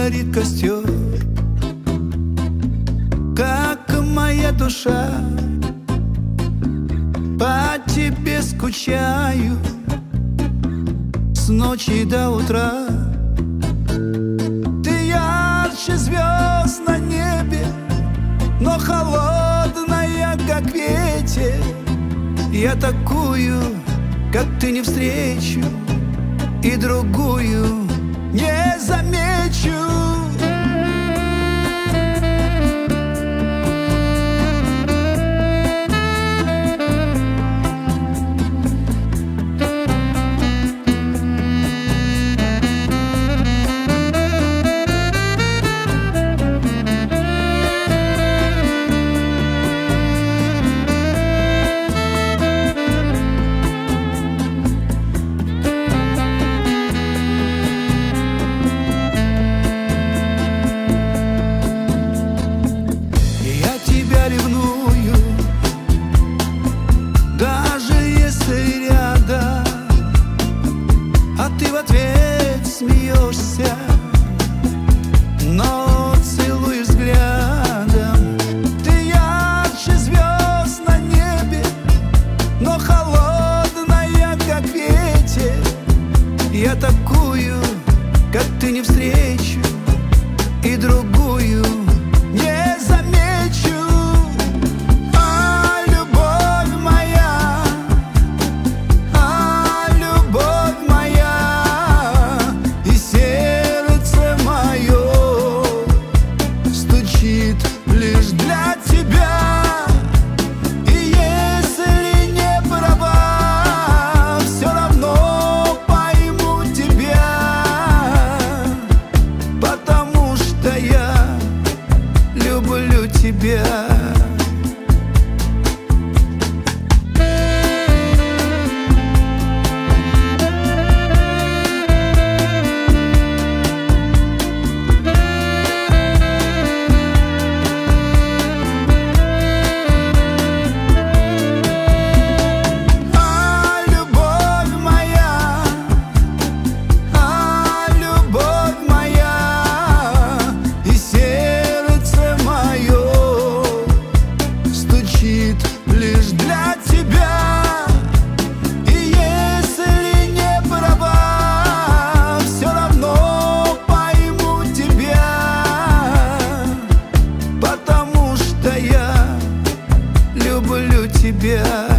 горит костер, как моя душа. По тебе скучаю с ночи до утра. Ты ярче звезд на небе, но холодная, как ветер. Я такую, как ты, не встречу, и другую не замечу. Ревную, даже если рядом, а ты в ответ смеешься, но целуешь взглядом. Ты ярче звезд на небе, но холодная, как ветер. Я такую, как ты, не встречу, и другую не замечу. Лишь для тебя, и если не права, все равно пойму тебя, потому что я люблю тебя. Лишь для тебя, и если не права, все равно пойму тебя, потому что я люблю тебя.